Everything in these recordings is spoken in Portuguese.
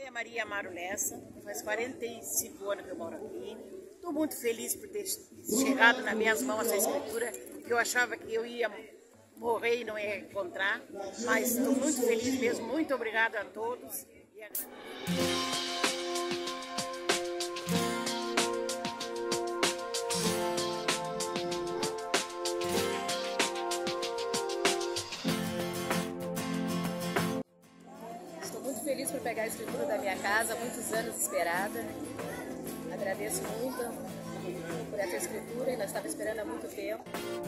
é Maria Amaro Lessa, faz 45 anos que eu moro aqui. Estou muito feliz por ter chegado nas minhas mãos essa escritura, que eu achava que eu ia morrer e não ia encontrar, mas estou muito feliz mesmo. Muito obrigada a todos. Estou muito feliz por pegar a escritura da minha casa, muitos anos esperada. Agradeço muito por essa escritura e nós estávamos esperando há muito tempo.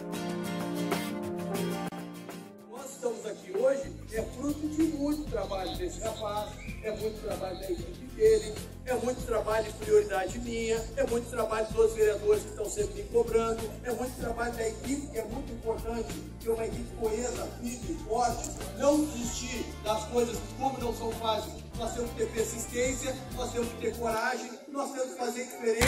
Nós estamos aqui hoje é fruto de muito trabalho desse rapaz, é muito trabalho da equipe dele, é muito trabalho de prioridade minha, é muito trabalho dos vereadores que estão sempre me cobrando, é muito trabalho da equipe, que é muito importante, que é uma equipe coesa, firme, forte, não desistir das coisas como não são fáceis. Nós temos que ter persistência, nós temos que ter coragem, nós temos que fazer diferente.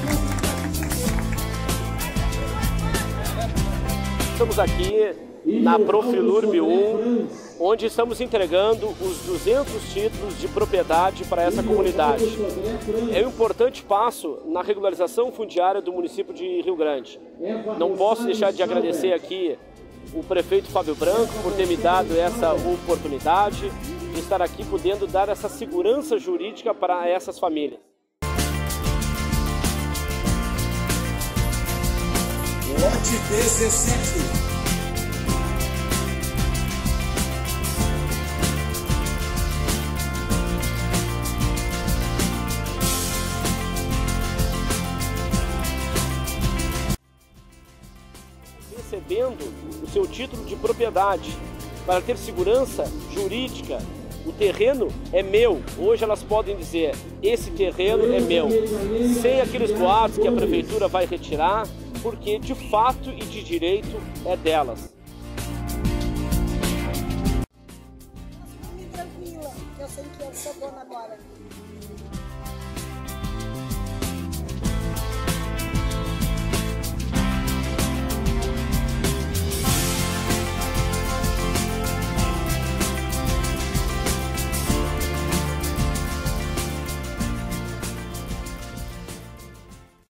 Estamos aqui na Profilurb 1, onde estamos entregando os 200 títulos de propriedade para essa comunidade. É um importante passo na regularização fundiária do município de Rio Grande. Não posso deixar de agradecer aqui o prefeito Fábio Branco por ter me dado essa oportunidade de estar aqui podendo dar essa segurança jurídica para essas famílias. Lote 17. Recebendo o seu título de propriedade para ter segurança jurídica. O terreno é meu. Hoje elas podem dizer, esse terreno é meu, sem aqueles boatos que a prefeitura vai retirar, porque de fato e de direito é delas. Eu fico tranquila, eu sei que eu sou dona agora.